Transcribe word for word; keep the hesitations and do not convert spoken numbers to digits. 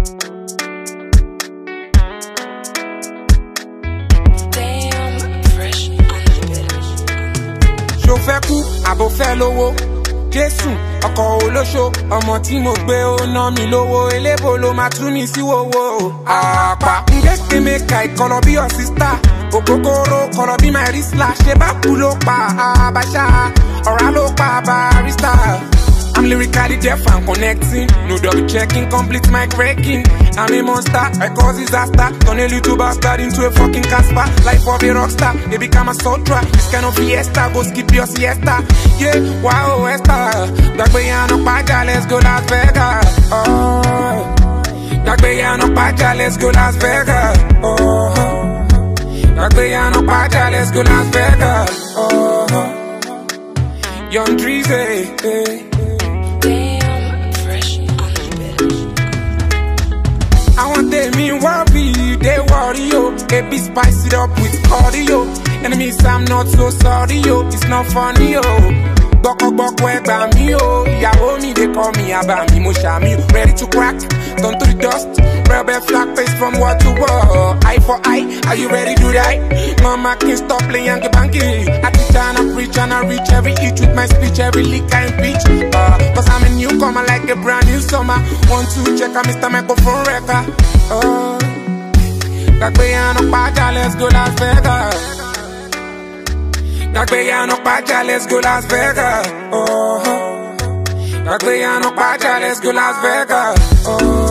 Ṣó fẹ́ kú àbò fẹ́ lówó Jésù ọkọ̀ olóṣó ọmọ tí mo gbé ó ná mi lówó elébo ló máa tú mi sí wòwò àpá ngeke meka ìkọlọ bí your sister ògógóró kọlọ bí my wrist la ṣe bá kú ló pa àbáṣà ọ̀rá ló pa barista. I'm lyrically deaf and connecting. No double checking, complete mic breaking. I'm a monster, I cause disaster. Turn a little bastard into a fucking Casper. Life of a rockstar, they become a soldier. This kind of fiesta, go skip your siesta. Yeah, wow, Esther. Dagbayano Paja, let's go Las Vegas. Oh, Dagbayano Paja, let's go Las Vegas. Oh, Dagbayano Paja, let's go Las Vegas. Oh, Young Dreezy, eh. I want them in worry, they worry, yo. Baby, spice it up with cardio. Enemies, I'm not so sorry, yo. It's not funny, yo. Boko boko eba mi, yo. Yawo me, they call me Abami Moshami. Ready to crack, turn to the dust. Rebel flag face from wall to wall. Eye for eye, are you ready to die? Mama can't stop playing Yankee Banky. I teach and I preach and I reach every each with my speech, every lick I impeach. Uh, Cause I'm a newcomer like a brand new summer. One, two, check out Mister Microphone Wrecker. Oh, Dagbayano Paja, let's go Las Vegas. Dagbayano Paja, let's go Las Vegas. Oh, Dagbayano Paja, let's go Las Vegas. Oh.